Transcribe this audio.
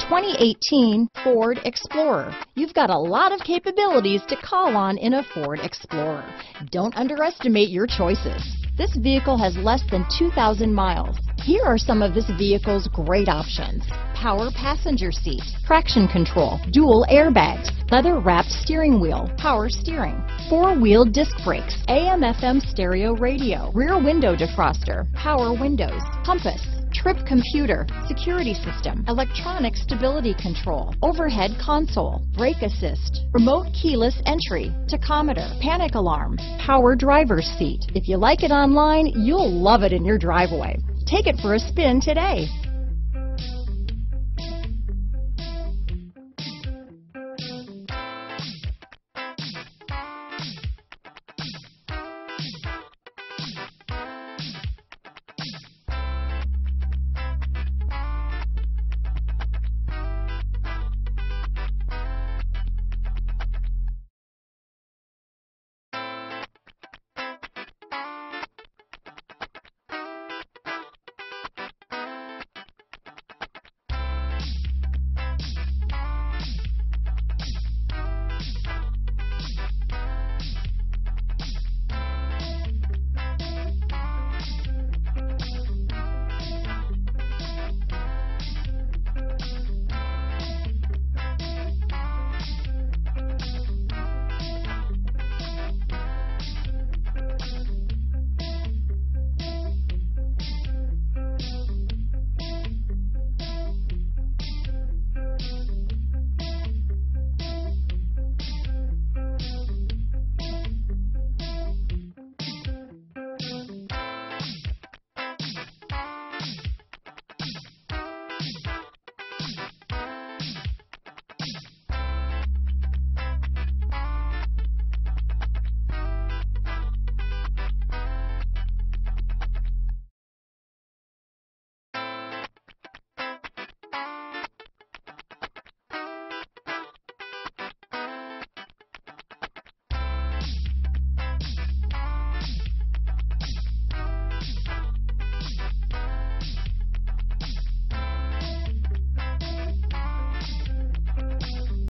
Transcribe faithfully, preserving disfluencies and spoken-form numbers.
twenty eighteen Ford Explorer. You've got a lot of capabilities to call on in a Ford Explorer. Don't underestimate your choices. This vehicle has less than two thousand miles. Here are some of this vehicle's great options: power passenger seat, traction control, dual airbags, leather-wrapped steering wheel, power steering, four-wheel disc brakes, A M F M stereo radio, rear window defroster, power windows, compass, trip computer, security system, electronic stability control, overhead console, brake assist, remote keyless entry, tachometer, panic alarm, power driver's seat. If you like it online, you'll love it in your driveway. Take it for a spin today.